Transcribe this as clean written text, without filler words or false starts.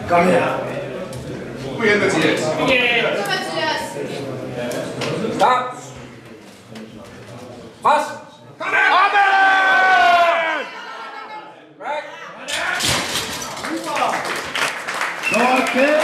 Kom her. Kom igen, Mathias. Kom Mathias. Stop. Pres. Kom her. Right. Godt.